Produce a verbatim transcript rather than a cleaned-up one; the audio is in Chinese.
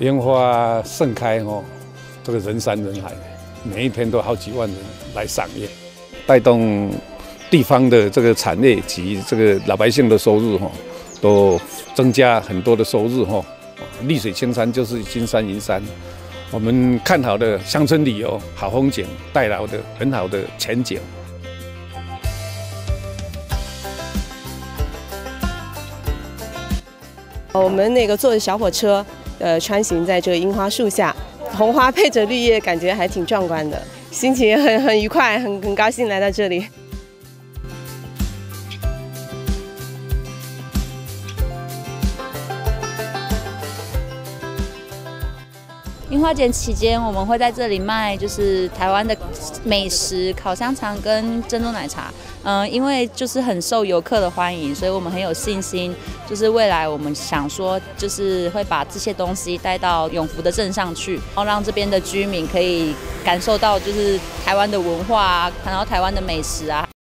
樱花盛开哦，这个人山人海，每一天都好几万人来赏樱，带动地方的这个产业及这个老百姓的收入哈，都增加很多的收入哈。绿水青山就是金山银山，我们看好的乡村旅游，好风景带来的很好的前景。 我们那个坐着小火车，呃，穿行在这个樱花树下，红花配着绿叶，感觉还挺壮观的，心情也很很愉快，很很高兴来到这里。 樱花节期间，我们会在这里卖就是台湾的美食，烤香肠跟珍珠奶茶。嗯、呃，因为就是很受游客的欢迎，所以我们很有信心，就是未来我们想说，就是会把这些东西带到永福的镇上去，然后让这边的居民可以感受到就是台湾的文化啊，看到台湾的美食啊。